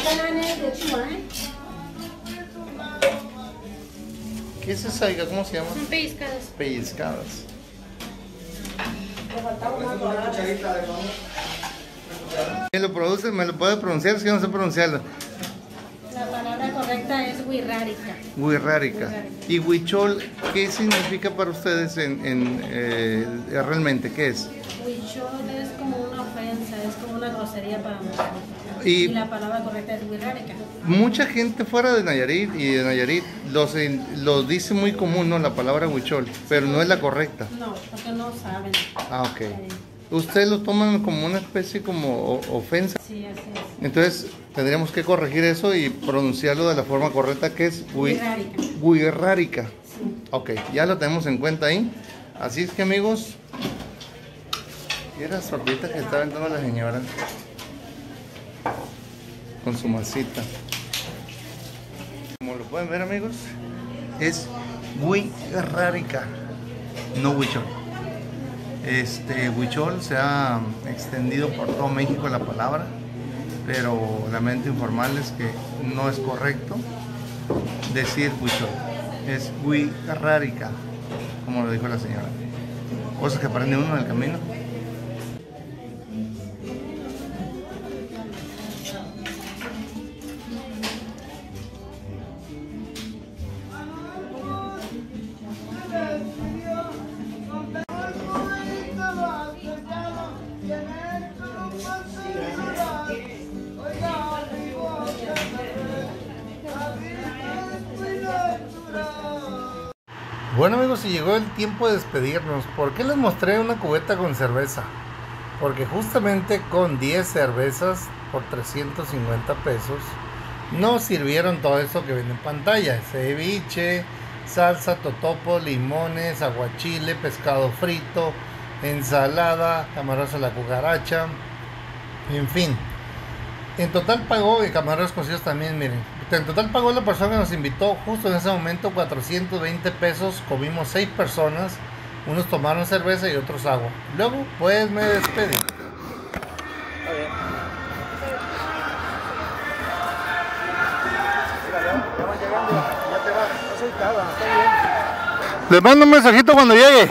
¿Qué es esa, hija? ¿Cómo se llama? Son pellizcadas. Pellizcadas. ¿Me lo puede pronunciar? Si no sé pronunciarlo. La palabra correcta es huirrárica. Huirrárica. ¿Y huichol qué significa para ustedes realmente? ¿Qué es? Huichol es como una ofensa, es como una grosería para nosotros. Y la palabra correcta es huirrárica. Mucha gente fuera de Nayarit y de Nayarit los dice muy común, ¿no? La palabra huichol, pero no es la correcta. No, porque no saben. Ah, ok. ¿Ustedes lo toman como una especie como ofensa? Sí, así es. Entonces tendríamos que corregir eso y pronunciarlo de la forma correcta, que es huirrárica. Huirrárica. Sí. Ok, ya lo tenemos en cuenta ahí. Así es que, amigos, era sorbita que está aventando la señora con su masita. Como lo pueden ver, amigos, es huirrárica, no huichol. Huichol se ha extendido por todo México la palabra, pero lamento informarles que no es correcto decir huichol, es huirrárica, como lo dijo la señora. Cosas que aprende uno en el camino. Bueno, amigos, y llegó el tiempo de despedirnos. ¿Por qué les mostré una cubeta con cerveza? Porque justamente con 10 cervezas por 350 pesos nos sirvieron todo eso que ven en pantalla: ceviche, salsa, totopo, limones, aguachile, pescado frito, ensalada, camarones a la cucaracha, en fin. En total pagó, y camarones cocidos también, miren. En total pagó la persona que nos invitó justo en ese momento 420 pesos. Comimos 6 personas. Unos tomaron cerveza y otros agua. Luego, pues me despedí. Les mando un mensajito cuando llegue.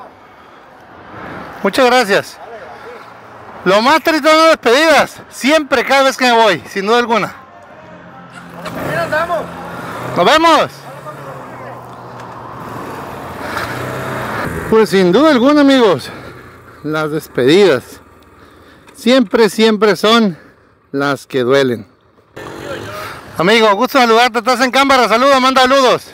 Muchas gracias. Lo más triste son las despedidas. Siempre, cada vez que me voy, sin duda alguna. ¡Nos vemos! Pues sin duda alguna, amigos, las despedidas siempre son las que duelen. Amigo, gusto saludarte, estás en cámara, saluda, manda saludos.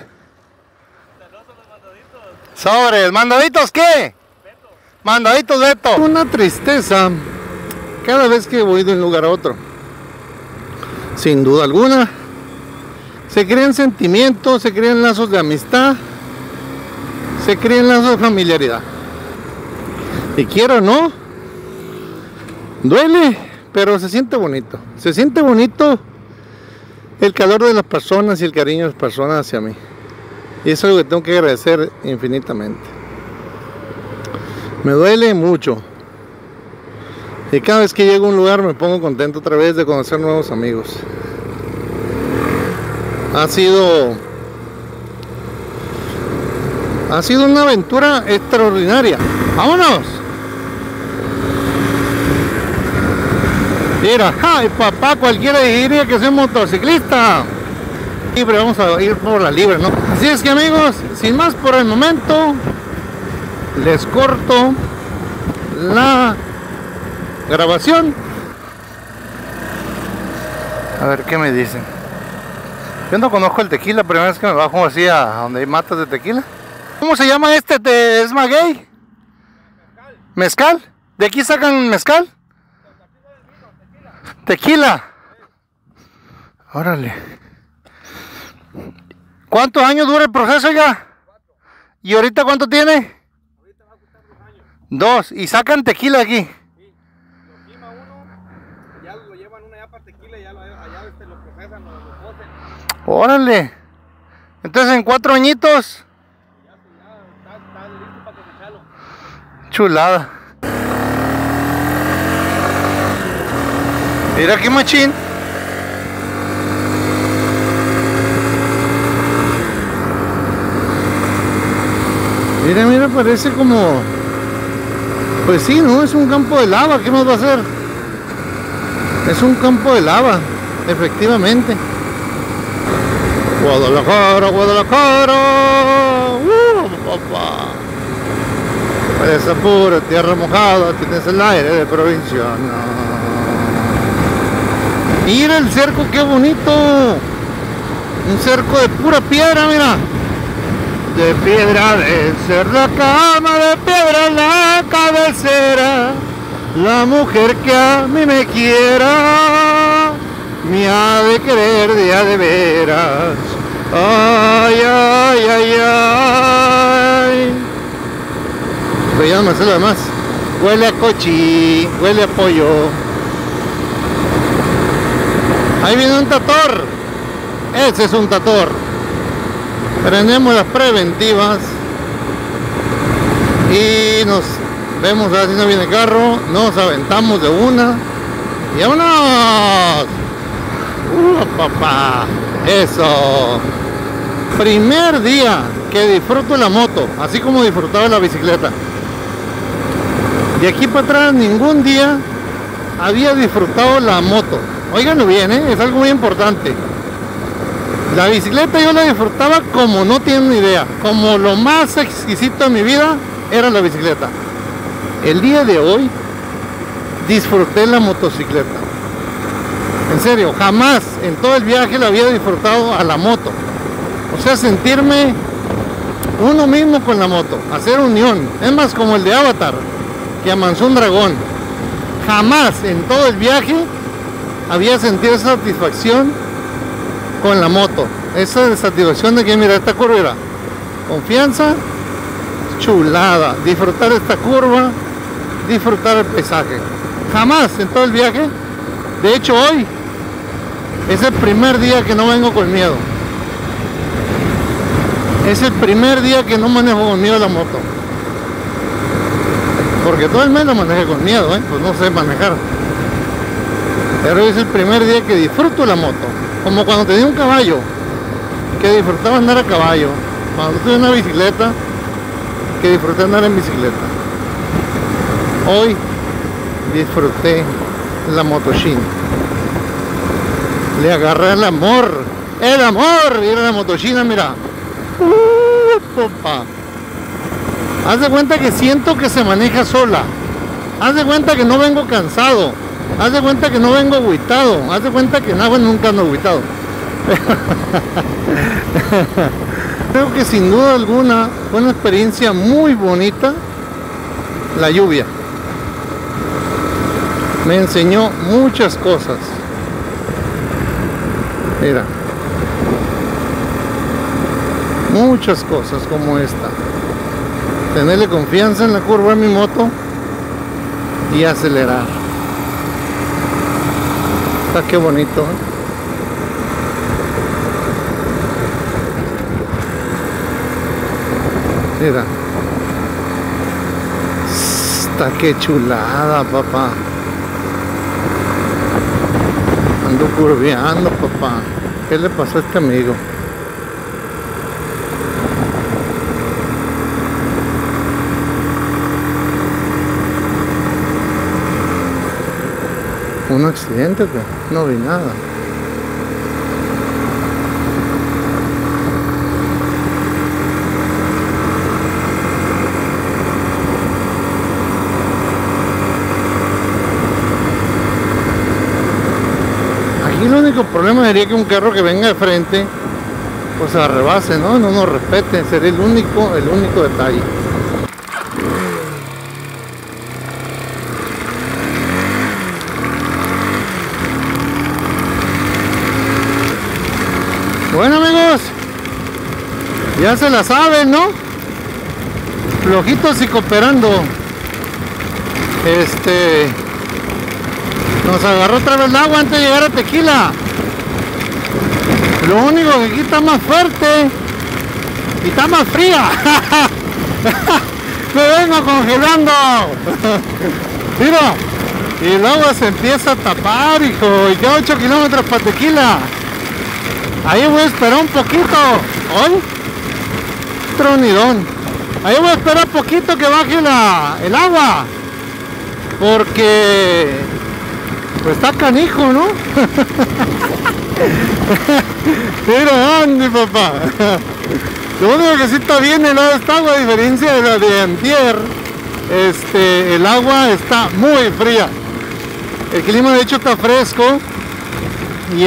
Sobres, ¿mandaditos qué? Mandaditos Beto. Una tristeza cada vez que voy de un lugar a otro. Sin duda alguna, se crean sentimientos, se crean lazos de amistad, se crean lazos de familiaridad. Y quiero o no, duele, pero se siente bonito. Se siente bonito el calor de las personas y el cariño de las personas hacia mí. Y es algo que tengo que agradecer infinitamente. Me duele mucho. Y cada vez que llego a un lugar me pongo contento otra vez de conocer nuevos amigos. Ha sido una aventura extraordinaria. ¡Vámonos! Mira, ¡ay, papá! Cualquiera diría que soy motociclista. Libre, vamos a ir por la libre, ¿no? Así es que, amigos, sin más por el momento, les corto la grabación. A ver qué me dicen. Yo no conozco el tequila, primera vez que me bajo así a donde hay matas de tequila. ¿Cómo se llama este? ¿Es maguey? ¿Mezcal? ¿De aquí sacan mezcal? Tequila. Órale. ¿Cuántos años dura el proceso ya? ¿Y ahorita cuánto tiene? Ahorita va a costar 2 años. 2. ¿Y sacan tequila aquí? Sí. Lo quema uno, ya lo llevan una ya para tequila y ya allá lo procesan, lo cocen. Órale. Entonces en 4 añitos. Ya está listo para cosecharlo. Chulada. Mira qué machín. Mira, mira, parece como... Pues sí, ¿no? Es un campo de lava. ¿Qué más va a ser? Es un campo de lava, efectivamente. Guadalajara, Guadalajara. Papá. Esa pura tierra mojada, tienes el aire de provincia. No. Mira el cerco, qué bonito. Un cerco de pura piedra, mira. De piedra de ser la cama, de piedra la cabecera. La mujer que a mí me quiera, me ha de querer de veras. Ay, ay, ay, ay. Pero ya no me sé lo demás. Huele a cochi, huele a pollo. Ahí viene un tator. Ese es un tator. Prendemos las preventivas y nos vemos a ver si no viene carro. Nos aventamos de una y ¡vámonos! Papá, eso. Primer día que disfruto la moto, así como disfrutaba la bicicleta. De aquí para atrás ningún día había disfrutado la moto. Óiganlo bien, es algo muy importante. La bicicleta yo la disfrutaba como no tienen ni idea. Como lo más exquisito de mi vida era la bicicleta. El día de hoy disfruté la motocicleta. En serio, jamás en todo el viaje la había disfrutado a la moto. O sea, sentirme uno mismo con la moto, hacer unión. Es más, como el de Avatar, que amansó un dragón. Jamás en todo el viaje había sentido esa satisfacción con la moto. Esa satisfacción de que mira esta curva, mira, confianza, chulada, disfrutar esta curva, disfrutar el paisaje. Jamás en todo el viaje. De hecho, hoy es el primer día que no vengo con miedo. Es el primer día que no manejo con miedo la moto. Porque todo el mes lo manejé con miedo, pues no sé manejar. Pero es el primer día que disfruto la moto. Como cuando tenía un caballo, que disfrutaba andar a caballo. Cuando tuve una bicicleta, que disfruté andar en bicicleta. Hoy disfruté la motoshin. Le agarré el amor. ¡El amor! Mira la motoshina, mira. Popa. Haz de cuenta que siento que se maneja sola. Haz de cuenta que no vengo cansado. Haz de cuenta que no vengo agüitado. Haz de cuenta que nada, nunca ando agüitado. Creo que sin duda alguna fue una experiencia muy bonita. La lluvia me enseñó muchas cosas. Mira, muchas cosas como esta. Tenerle confianza en la curva de mi moto y acelerar. Está qué bonito, Mira. Está qué chulada, papá. Ando curveando, papá. ¿Qué le pasó a este amigo? ¿Un accidente? No vi nada. Aquí el único problema sería que un carro que venga de frente pues se rebase, ¿no? No nos respete. Sería el único detalle. Bueno, amigos, ya se la saben, ¿no? Flojitos y cooperando. Nos agarró otra vez el agua antes de llegar a Tequila. Lo único que aquí está más fuerte y está más fría. Me vengo congelando. Mira, y el agua se empieza a tapar, hijo. Y ya 8 kilómetros para Tequila. Ahí voy a esperar un poquito. Hoy, tronidón. Ahí voy a esperar poquito que baje el agua. Porque pues está canijo, ¿no? Mira, Andy, papá. Lo único que sí está bien helada esta agua, a diferencia de la de antier. El agua está muy fría. El clima de hecho está fresco. Y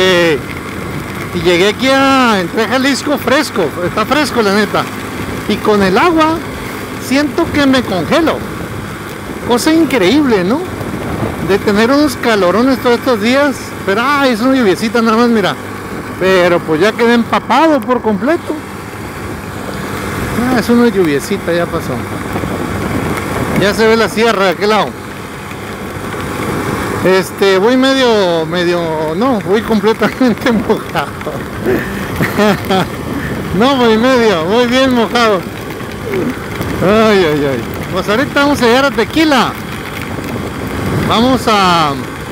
y llegué aquí entré a Jalisco fresco. Está fresco la neta. Y con el agua siento que me congelo. Cosa increíble, ¿no? De tener unos calorones todos estos días. Pero es una lluviecita nada más, mira. Pero pues ya quedé empapado por completo. Es una lluviecita, ya pasó. Ya se ve la sierra de aquel lado. Voy no, voy completamente mojado. No, voy bien mojado. Ay. Pues ahorita vamos a llegar a Tequila. Vamos a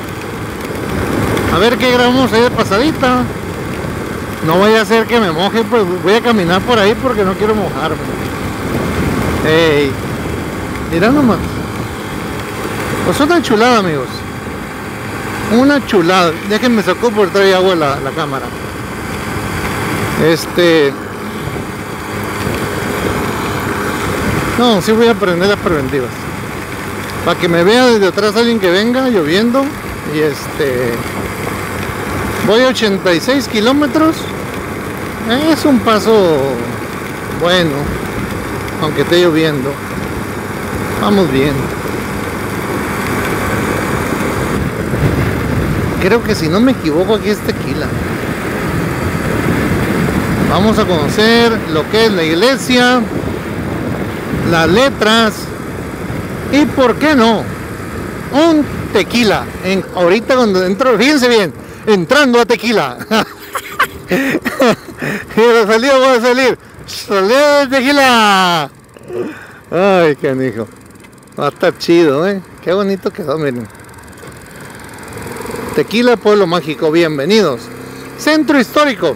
ver qué grabamos ahí de pasadita. No vaya a ser que me moje, pues voy a caminar por ahí porque no quiero mojarme. Ey, mira nomás. Pues una chulada, amigos. Una chulada. Déjenme sacó por traer agua la cámara. No, sí voy a prender las preventivas. Para que me vea desde atrás alguien que venga lloviendo. Y voy a 86 kilómetros. Es un paso bueno, aunque esté lloviendo. Vamos bien. Creo que si no me equivoco aquí es Tequila. Vamos a conocer lo que es la iglesia, las letras y por qué no un tequila. Ahorita cuando entro, fíjense bien, entrando a Tequila. Y la salida voy a salir. ¡Salida de Tequila! Ay, canijo. Va a estar chido, Qué bonito quedó, miren. Tequila, pueblo mágico, bienvenidos. Centro histórico.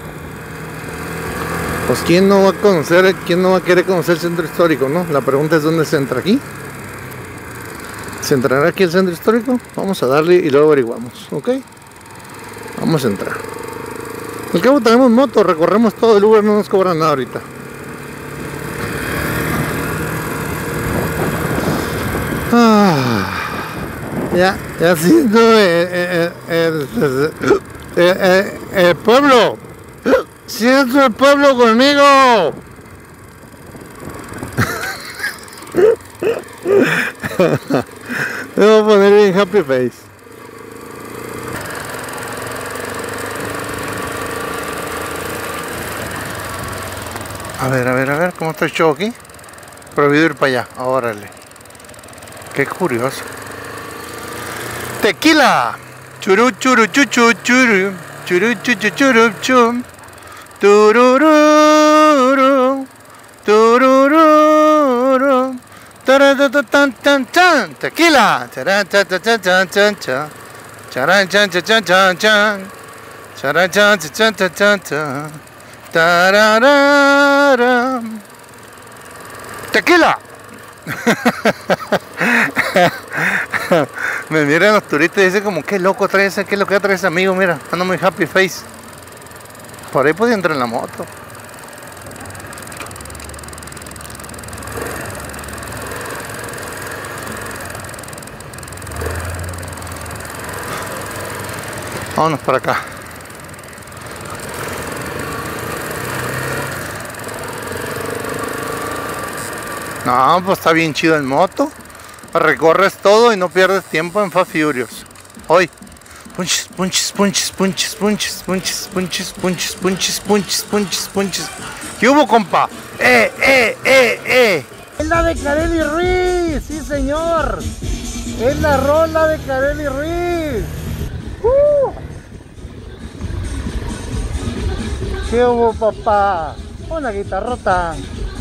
Pues quién no va a querer conocer el centro histórico, ¿no? La pregunta es dónde se entra aquí. ¿Se entrará aquí el centro histórico? Vamos a darle y luego averiguamos, ¿ok? Vamos a entrar. Al cabo tenemos moto, recorremos todo el Uber, no nos cobran nada ahorita. Ya siento el pueblo. Siento el pueblo conmigo. Me voy a poner bien happy face. A ver, ¿cómo está el show aquí? Prohibido ir para allá, órale. Qué curioso. Tequila. Churu churu chuchu churu. Churu chuchu churu chum. Turururu. Turururu. Taratatan tan tan. Tequila. Taratatan tan tan tan. Charan chan chan chan chan chan. Charan chan chan chan chan chan. Tarararam. Tequila. Me miran los turistas y dicen como qué loco trae ese, qué loco trae ese amigo, mira, ando muy happy face. Por ahí podía entrar en la moto. Vámonos para acá. No, pues está bien chido en moto. Recorres todo y no pierdes tiempo en Fast Furious. Hoy. Punches, punches, punches, punches, punches, punches, punches, punches, punches, punches, punches, punches. ¿Qué hubo, compa? Es la de Kareli Ruiz, sí señor. Es la rola de Kareli Ruiz. ¿Qué hubo, papá? Una guitarrota.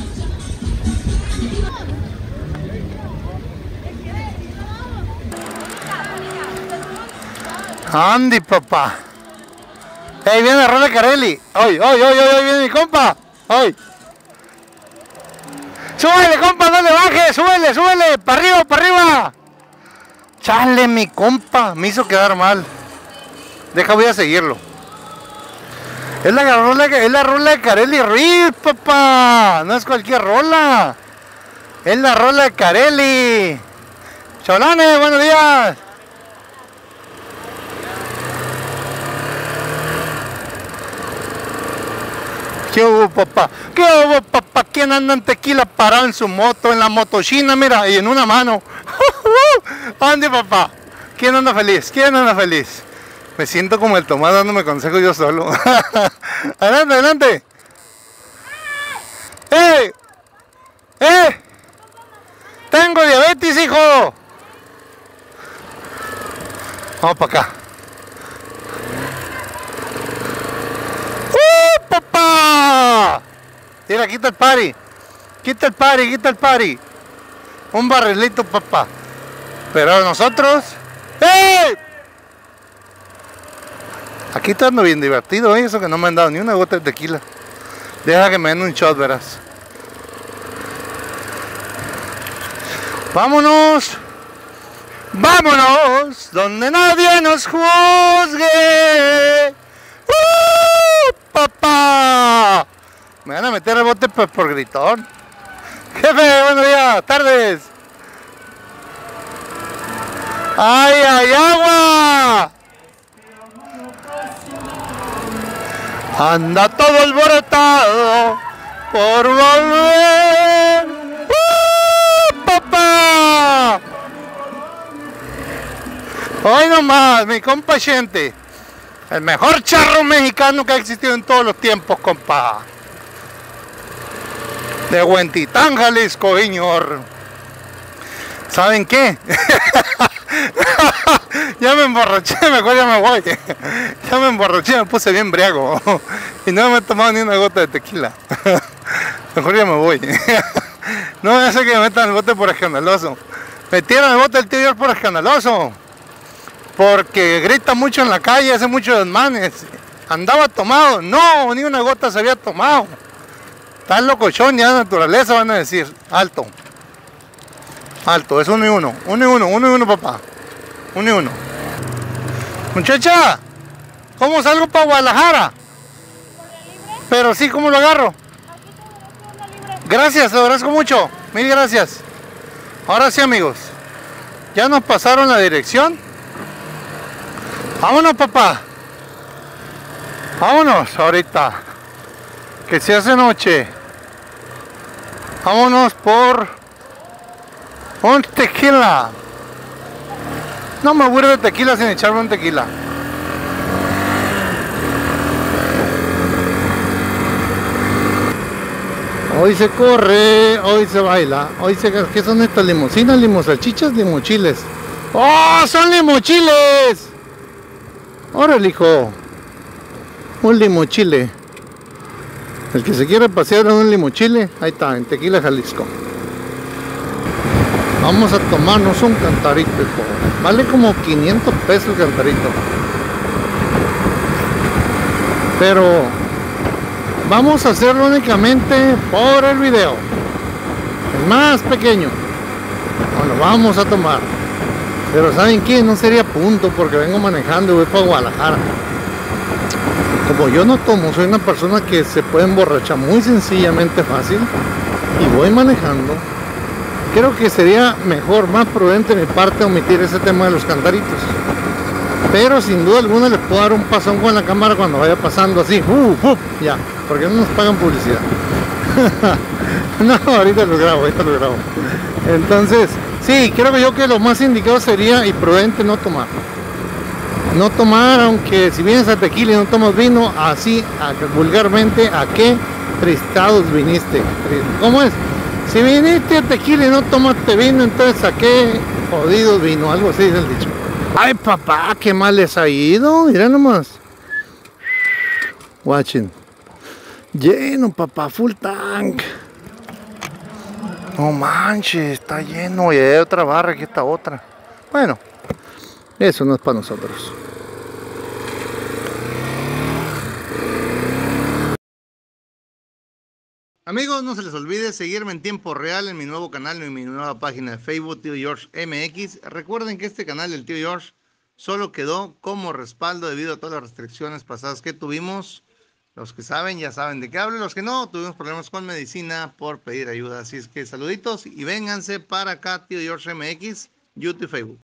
Andy, papá. Ahí viene la rola de Kareli. Hoy viene mi compa. Hoy. Súbele, compa, no le baje, súbele, súbele, para arriba, para arriba. Chale, mi compa, me hizo quedar mal. Deja, voy a seguirlo. Es la rola de Carelli Ruiz, papá. No es cualquier rola. Es la rola de Carelli. Cholones, buenos días. ¿Qué hubo, papá? ¿Qué hubo, papá? ¿Quién anda en Tequila parado en su moto, en la motochina, mira, y en una mano? ¿Dónde, papá? ¿Quién anda feliz? ¿Quién anda feliz? Me siento como el Tomás dándome consejos yo solo. Adelante, adelante. ¡Eh! ¡Eh! ¡Tengo diabetes, hijo! Vamos para acá. ¡Papá! Mira, quita el party. Quita el party, quita el party. Un barrilito, papá. Pero nosotros... ¡Eh! Aquí está ando bien divertido, ¿eh? Eso que no me han dado ni una gota de tequila. Deja que me den un shot, verás. Vámonos. Vámonos. Donde nadie nos juzgue. Papá. Me van a meter el bote por gritón. Jefe, buenos días, tardes. ¡Ay, ay, agua! Anda todo alborotado por volver. ¡Papá! Hoy nomás, mi compa Chente. El mejor charro mexicano que ha existido en todos los tiempos, compa. De Huentitán, Jalisco, señor. ¿Saben qué? Ya me emborraché, mejor ya me voy. Ya me emborraché, me puse bien briago. Y no me he tomado ni una gota de tequila. Mejor ya me voy. No me hace que me metan el bote por escandaloso. Metieron el bote del tío por escandaloso. Porque grita mucho en la calle, hace muchos desmanes. Andaba tomado. No, ni una gota se había tomado. Está locochón, ya de naturaleza van a decir. Alto. Alto, es 1 y 1. 1 y 1, 1 y 1, papá. 1 y 1. Muchacha, ¿cómo salgo para Guadalajara? Pero sí, ¿cómo lo agarro? Gracias, lo agradezco mucho. Mil gracias. Ahora sí, amigos. Ya nos pasaron la dirección. Vámonos, papá. Vámonos ahorita. Que se hace noche. Vámonos por un tequila. No me aburro de tequila sin echarme un tequila. Hoy se corre, hoy se baila, hoy se... ¿Qué son estas limusinas? ¿Limosalchichas? ¿Limochiles? ¡Oh, son limochiles! Órale, hijo. Un limochile. El que se quiera pasear en un limochile, ahí está, en Tequila, Jalisco. Vamos a tomarnos un cantarito, hijo. Vale como 500 pesos el cantarito. Pero vamos a hacerlo únicamente por el video. El más pequeño. Bueno, vamos a tomar. Pero ¿saben qué? No sería punto porque vengo manejando y voy para Guadalajara. Como yo no tomo, soy una persona que se puede emborrachar muy sencillamente fácil y voy manejando. Creo que sería mejor, más prudente de mi parte omitir ese tema de los cantaritos. Pero sin duda alguna les puedo dar un pasón con la cámara cuando vaya pasando así. Ya, porque no nos pagan publicidad. No, ahorita lo grabo, Entonces, sí, creo que yo que lo más indicado sería y prudente no tomar. No tomar, aunque si vienes a Tequila y no tomas vino, así vulgarmente, ¿a qué tristados viniste? ¿Cómo es? Si viniste a Tequila y no tomaste vino, entonces ¿a qué jodidos vino? Algo así es el dicho. Ay, papá, qué mal les ha ido. Mira nomás. Watching. Lleno, papá, full tank. No manches, está lleno. Y hay otra barra, aquí está otra. Bueno, eso no es para nosotros. Amigos, no se les olvide seguirme en tiempo real en mi nuevo canal, en mi nueva página de Facebook, Tío George MX. Recuerden que este canal del Tío George solo quedó como respaldo debido a todas las restricciones pasadas que tuvimos. Los que saben ya saben de qué hablo, los que no, tuvimos problemas con medicina por pedir ayuda. Así es que saluditos y vénganse para acá, Tío George MX, YouTube y Facebook.